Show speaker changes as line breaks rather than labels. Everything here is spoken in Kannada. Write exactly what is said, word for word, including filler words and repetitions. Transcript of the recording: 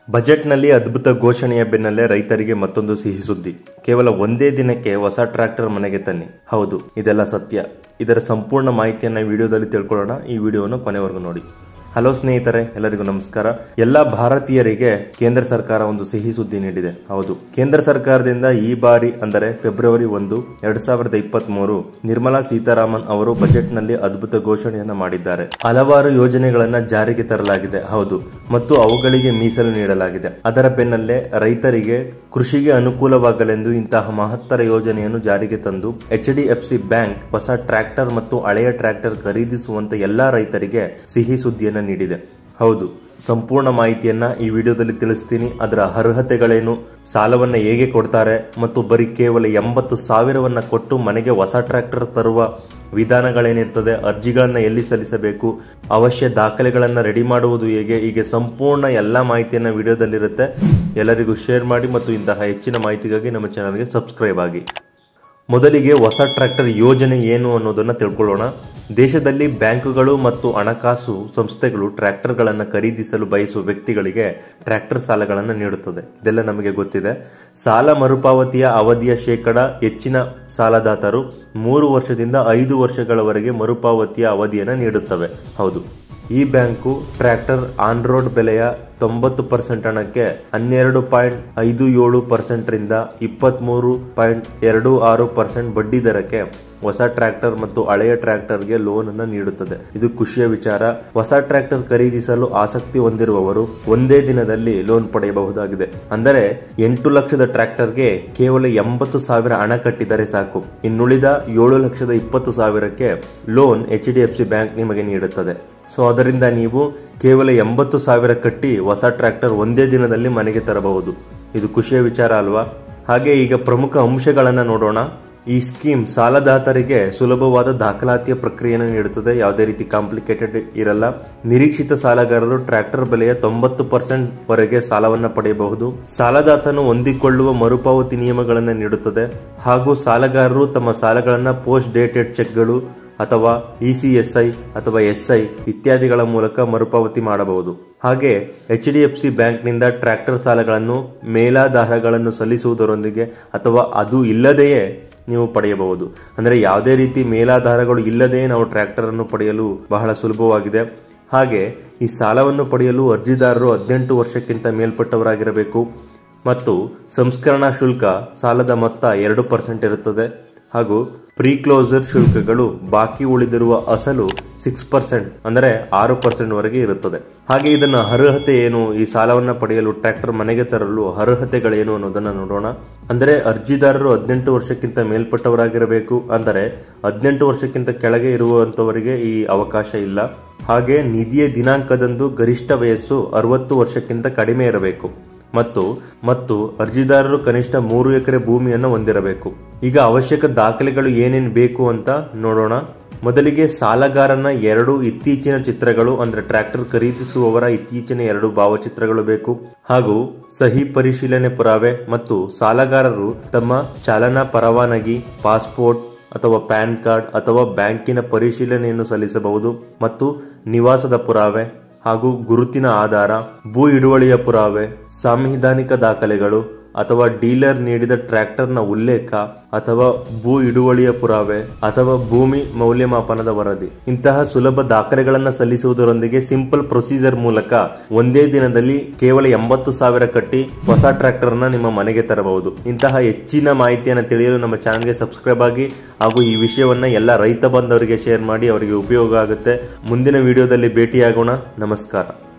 ಬಜೆಟ್ನಲ್ಲಿ ಅದ್ಭುತ ಘೋಷಣೆಯ ಬೆನ್ನಲ್ಲೇ ರೈತರಿಗೆ ಮತ್ತೊಂದು ಸಿಹಿ ಸುದ್ದಿ. ಕೇವಲ ಒಂದೇ ದಿನಕ್ಕೆ ಹೊಸ ಟ್ರ್ಯಾಕ್ಟರ್ ಮನೆಗೆ ತನ್ನಿ. ಹೌದು, ಇದೆಲ್ಲ ಸತ್ಯ. ಇದರ ಸಂಪೂರ್ಣ ಮಾಹಿತಿಯನ್ನು ವಿಡಿಯೋದಲ್ಲಿ ತಿಳ್ಕೊಳ್ಳೋಣ. ಈ ವಿಡಿಯೋವನ್ನು ಕೊನೆವರೆಗೂ ನೋಡಿ. ಹಲೋ ಸ್ನೇಹಿತರೆ, ಎಲ್ಲರಿಗೂ ನಮಸ್ಕಾರ. ಎಲ್ಲ ಭಾರತೀಯರಿಗೆ ಕೇಂದ್ರ ಸರ್ಕಾರ ಒಂದು ಸಿಹಿ ಸುದ್ದಿ ನೀಡಿದೆ. ಹೌದು, ಕೇಂದ್ರ ಸರ್ಕಾರದಿಂದ ಈ ಬಾರಿ ಅಂದರೆ ಫೆಬ್ರವರಿ ಒಂದು ಎರಡ್ ಸಾವಿರದ ಇಪ್ಪತ್ತ್ ಮೂರು ನಿರ್ಮಲಾ ಸೀತಾರಾಮನ್ ಅವರು ಬಜೆಟ್ ನಲ್ಲಿ ಅದ್ಭುತ ಘೋಷಣೆಯನ್ನ ಮಾಡಿದ್ದಾರೆ. ಹಲವಾರು ಯೋಜನೆಗಳನ್ನ ಜಾರಿಗೆ ತರಲಾಗಿದೆ. ಹೌದು, ಮತ್ತು ಅವುಗಳಿಗೆ ಮೀಸಲು ನೀಡಲಾಗಿದೆ. ಅದರ ಬೆನ್ನಲ್ಲೇ ರೈತರಿಗೆ ಕೃಷಿಗೆ ಅನುಕೂಲವಾಗಲೆಂದು ಇಂತಹ ಮಹತ್ತರ ಯೋಜನೆಯನ್ನು ಜಾರಿಗೆ ತಂದು H D F C bank ಹೊಸ ಟ್ರ್ಯಾಕ್ಟರ್ ಮತ್ತು ಹಳೆಯ ಟ್ರ್ಯಾಕ್ಟರ್ ಖರೀದಿಸುವಂತ ಎಲ್ಲಾ ರೈತರಿಗೆ ಸಿಹಿ ಸುದ್ದಿಯನ್ನು ನೀಡಿದೆ. ಹೌದು, ಸಂಪೂರ್ಣ ಮಾಹಿತಿಯನ್ನ ಈ ವಿಡಿಯೋದಲ್ಲಿ ತಿಳಿಸ್ತೀನಿ. ಅದರ ಅರ್ಹತೆಗಳೇನು, ಸಾಲವನ್ನ ಹೇಗೆ ಕೊಡ್ತಾರೆ ಮತ್ತು ಬರೀ ಕೇವಲ ಎಂಬತ್ತು ಸಾವಿರವನ್ನ ಕೊಟ್ಟು ಮನೆಗೆ ಹೊಸ ಟ್ರ್ಯಾಕ್ಟರ್ ತರುವ ವಿಧಾನಗಳೇನಿರ್ತದೆ, ಅರ್ಜಿಗಳನ್ನ ಎಲ್ಲಿ ಸಲ್ಲಿಸಬೇಕು, ಅವಶ್ಯ ದಾಖಲೆಗಳನ್ನ ರೆಡಿ ಮಾಡುವುದು ಹೇಗೆ, ಹೀಗೆ ಸಂಪೂರ್ಣ ಎಲ್ಲಾ ಮಾಹಿತಿಯನ್ನ ವಿಡಿಯೋದಲ್ಲಿರುತ್ತೆ. ಎಲ್ಲರಿಗೂ ಶೇರ್ ಮಾಡಿ ಮತ್ತು ಇಂತಹ ಹೆಚ್ಚಿನ ಮಾಹಿತಿಗಾಗಿ ನಮ್ಮ ಚಾನಲ್ಗೆ ಸಬ್ಸ್ಕ್ರೈಬ್ ಆಗಿ. ಮೊದಲಿಗೆ ಹೊಸ ಟ್ರ್ಯಾಕ್ಟರ್ ಯೋಜನೆ ಏನು ಅನ್ನೋದನ್ನ ತಿಳ್ಕೊಳ್ಳೋಣ. ದೇಶದಲ್ಲಿ ಬ್ಯಾಂಕುಗಳು ಮತ್ತು ಹಣಕಾಸು ಸಂಸ್ಥೆಗಳು ಟ್ರ್ಯಾಕ್ಟರ್ಗಳನ್ನು ಖರೀದಿಸಲು ಬಯಸುವ ವ್ಯಕ್ತಿಗಳಿಗೆ ಟ್ರ್ಯಾಕ್ಟರ್ ಸಾಲಗಳನ್ನು ನೀಡುತ್ತದೆ. ಇದೆಲ್ಲ ನಮಗೆ ಗೊತ್ತಿದೆ. ಸಾಲ ಮರುಪಾವತಿಯ ಅವಧಿಯ ಶೇಕಡ ಹೆಚ್ಚಿನ ಸಾಲದಾತರು ಮೂರು ವರ್ಷದಿಂದ ಐದು ವರ್ಷಗಳವರೆಗೆ ಮರುಪಾವತಿಯ ಅವಧಿಯನ್ನು ನೀಡುತ್ತವೆ. ಹೌದು, ಈ ಬ್ಯಾಂಕು ಟ್ರ್ಯಾಕ್ಟರ್ ಆನ್ ರೋಡ್ ಬೆಲೆಯ ತೊಂಬತ್ತು ಪರ್ಸೆಂಟ್ ಹಣಕ್ಕೆ ಹನ್ನೆರಡು ಪಾಯಿಂಟ್ ಐದು ಏಳು ಪರ್ಸೆಂಟ್ ರಿಂದ ಇಪ್ಪತ್ತ್ ಮೂರು ಪಾಯಿಂಟ್ ಎರಡು ಆರು ಪರ್ಸೆಂಟ್ ಬಡ್ಡಿ ದರಕ್ಕೆ ಹೊಸ ಟ್ರ್ಯಾಕ್ಟರ್ ಮತ್ತು ಹಳೆಯ ಟ್ರ್ಯಾಕ್ಟರ್ಗೆ ಲೋನ್ ಅನ್ನು ನೀಡುತ್ತದೆ. ಇದು ಖುಷಿಯ ವಿಚಾರ. ಹೊಸ ಟ್ರ್ಯಾಕ್ಟರ್ ಖರೀದಿಸಲು ಆಸಕ್ತಿ ಹೊಂದಿರುವವರು ಒಂದೇ ದಿನದಲ್ಲಿ ಲೋನ್ ಪಡೆಯಬಹುದಾಗಿದೆ. ಅಂದರೆ ಎಂಟು ಲಕ್ಷದ ಟ್ರ್ಯಾಕ್ಟರ್ಗೆ ಕೇವಲ ಎಂಬತ್ತು ಸಾವಿರ ಹಣ ಕಟ್ಟಿದರೆ ಸಾಕು. ಇನ್ನುಳಿದ ಏಳು ಲಕ್ಷದ ಇಪ್ಪತ್ತು ಸಾವಿರಕ್ಕೆ loan H D F C bank ನಿಮಗೆ ನೀಡುತ್ತದೆ. ಸೊ ಅದರಿಂದ ನೀವು ಕೇವಲ ಎಂಬತ್ತು ಸಾವಿರ ಕಟ್ಟಿ ಹೊಸ ಟ್ರ್ಯಾಕ್ಟರ್ ಒಂದೇ ದಿನದಲ್ಲಿ ಮನೆಗೆ ತರಬಹುದು. ಇದು ಖುಷಿಯ ವಿಚಾರ ಅಲ್ವಾ? ಹಾಗೆ ಈಗ ಪ್ರಮುಖ ಅಂಶಗಳನ್ನ ನೋಡೋಣ. ಈ ಸ್ಕೀಮ್ ಸಾಲದಾತರಿಗೆ ಸುಲಭವಾದ ದಾಖಲಾತಿಯ ಪ್ರಕ್ರಿಯೆಯನ್ನು ನೀಡುತ್ತದೆ. ಯಾವುದೇ ರೀತಿ ಕಾಂಪ್ಲಿಕೇಟೆಡ್ ಇರಲ್ಲ. ನಿರೀಕ್ಷಿತ ಸಾಲಗಾರರು ಟ್ರ್ಯಾಕ್ಟರ್ ಬೆಲೆಯ ತೊಂಬತ್ತು ಪರ್ಸೆಂಟ್ ವರೆಗೆ ಸಾಲವನ್ನ ಪಡೆಯಬಹುದು. ಸಾಲದಾತನು ಹೊಂದಿಕೊಳ್ಳುವ ಮರುಪಾವತಿ ನಿಯಮಗಳನ್ನು ನೀಡುತ್ತದೆ. ಹಾಗೂ ಸಾಲಗಾರರು ತಮ್ಮ ಸಾಲಗಳನ್ನ ಪೋಸ್ಟ್ ಡೇಟೆಡ್ ಚೆಕ್ಗಳು ಅಥವಾ ಇ ಸಿ ಎಸ್ ಐ ಅಥವಾ ಎಸ್ ಐ ಇತ್ಯಾದಿಗಳ ಮೂಲಕ ಮರುಪಾವತಿ ಮಾಡಬಹುದು. ಹಾಗೆ ಎಚ್ ಡಿ ಎಫ್ ಸಿ ಬ್ಯಾಂಕ್ನಿಂದ ಟ್ರ್ಯಾಕ್ಟರ್ ಸಾಲಗಳನ್ನು ಮೇಲಾಧಾರಗಳನ್ನು ಸಲ್ಲಿಸುವುದರೊಂದಿಗೆ ಅಥವಾ ಅದು ಇಲ್ಲದೆಯೇ ನೀವು ಪಡೆಯಬಹುದು. ಅಂದರೆ ಯಾವುದೇ ರೀತಿ ಮೇಲಾಧಾರಗಳು ಇಲ್ಲದೆಯೇ ನಾವು ಟ್ರ್ಯಾಕ್ಟರ್ ಅನ್ನು ಪಡೆಯಲು ಬಹಳ ಸುಲಭವಾಗಿದೆ. ಹಾಗೆ ಈ ಸಾಲವನ್ನು ಪಡೆಯಲು ಅರ್ಜಿದಾರರು ಹದಿನೆಂಟು ವರ್ಷಕ್ಕಿಂತ ಮೇಲ್ಪಟ್ಟವರಾಗಿರಬೇಕು ಮತ್ತು ಸಂಸ್ಕರಣಾ ಶುಲ್ಕ ಸಾಲದ ಮೊತ್ತ ಎರಡು ಪರ್ಸೆಂಟ್ ಇರುತ್ತದೆ. ಹಾಗೂ ಪ್ರೀ ಕ್ಲೋಸರ್ ಶುಲ್ಕಗಳು ಬಾಕಿ ಉಳಿದಿರುವ ಅಸಲು ಸಿಕ್ಸ್ ಪರ್ಸೆಂಟ್ ಅಂದರೆ ಆರು ಪರ್ಸೆಂಟ್ ವರೆಗೆ ಇರುತ್ತದೆ. ಹಾಗೆ ಇದನ್ನ ಅರ್ಹತೆ ಏನು, ಈ ಸಾಲವನ್ನ ಪಡೆಯಲು ಟ್ರ್ಯಾಕ್ಟರ್ ಮನೆಗೆ ತರಲು ಅರ್ಹತೆಗಳೇನು ಅನ್ನೋದನ್ನ ನೋಡೋಣ. ಅಂದರೆ ಅರ್ಜಿದಾರರು ಹದಿನೆಂಟು ವರ್ಷಕ್ಕಿಂತ ಮೇಲ್ಪಟ್ಟವರಾಗಿರಬೇಕು. ಅಂದರೆ ಹದಿನೆಂಟು ವರ್ಷಕ್ಕಿಂತ ಕೆಳಗೆ ಇರುವಂತವರಿಗೆ ಈ ಅವಕಾಶ ಇಲ್ಲ. ಹಾಗೆ ನಿಧಿಯ ದಿನಾಂಕದಂದು ಗರಿಷ್ಠ ವಯಸ್ಸು ಅರವತ್ತು ವರ್ಷಕ್ಕಿಂತ ಕಡಿಮೆ ಇರಬೇಕು ಮತ್ತು ಮತ್ತು ಅರ್ಜಿದಾರರು ಕನಿಷ್ಠ ಮೂರು ಎಕರೆ ಭೂಮಿಯನ್ನು ಹೊಂದಿರಬೇಕು. ಈಗ ಅವಶ್ಯಕ ದಾಖಲೆಗಳು ಏನೇನು ಬೇಕು ಅಂತ ನೋಡೋಣ. ಮೊದಲಿಗೆ ಸಾಲಗಾರನ ಎರಡು ಇತ್ತೀಚಿನ ಚಿತ್ರಗಳು, ಅಂದ್ರೆ ಟ್ರ್ಯಾಕ್ಟರ್ ಖರೀದಿಸುವವರ ಇತ್ತೀಚಿನ ಎರಡು ಭಾವಚಿತ್ರಗಳು ಬೇಕು. ಹಾಗೂ ಸಹಿ ಪರಿಶೀಲನೆ ಪುರಾವೆ ಮತ್ತು ಸಾಲಗಾರರು ತಮ್ಮ ಚಾಲನಾ ಪರವಾನಗಿ, ಪಾಸ್ಪೋರ್ಟ್ ಅಥವಾ ಪ್ಯಾನ್ ಕಾರ್ಡ್ ಅಥವಾ ಬ್ಯಾಂಕಿನ ಪರಿಶೀಲನೆಯನ್ನು ಸಲ್ಲಿಸಬಹುದು. ಮತ್ತು ನಿವಾಸದ ಪುರಾವೆ ಹಾಗೂ ಗುರುತಿನ ಆಧಾರ, ಭೂ ಹಿಡುವಳಿಯ ಪುರಾವೆ, ಸಾಂವಿಧಾನಿಕ ದಾಖಲೆಗಳು ಅಥವಾ ಡೀಲರ್ ನೀಡಿದ ಟ್ರ್ಯಾಕ್ಟರ್ನ ಉಲ್ಲೇಖ ಅಥವಾ ಭೂ ಹಿಡುವಳಿಯ ಪುರಾವೆ ಅಥವಾ ಭೂಮಿ ಮೌಲ್ಯಮಾಪನದ ವರದಿ. ಇಂತಹ ಸುಲಭ ದಾಖಲೆಗಳನ್ನು ಸಲ್ಲಿಸುವುದರೊಂದಿಗೆ ಸಿಂಪಲ್ ಪ್ರೊಸೀಜರ್ ಮೂಲಕ ಒಂದೇ ದಿನದಲ್ಲಿ ಕೇವಲ ಎಂಬತ್ತು ಸಾವಿರ ಕಟ್ಟಿ ಹೊಸ ಟ್ರ್ಯಾಕ್ಟರ್ ನ ನಿಮ್ಮ ಮನೆಗೆ ತರಬಹುದು. ಇಂತಹ ಹೆಚ್ಚಿನ ಮಾಹಿತಿಯನ್ನು ತಿಳಿಯಲು ನಮ್ಮ ಚಾನಲ್ಗೆ ಸಬ್ಸ್ಕ್ರೈಬ್ ಆಗಿ ಹಾಗೂ ಈ ವಿಷಯವನ್ನ ಎಲ್ಲ ರೈತ ಬಂಧವರಿಗೆ ಶೇರ್ ಮಾಡಿ, ಅವರಿಗೆ ಉಪಯೋಗ ಆಗುತ್ತೆ. ಮುಂದಿನ ವಿಡಿಯೋದಲ್ಲಿ ಭೇಟಿಯಾಗೋಣ. ನಮಸ್ಕಾರ.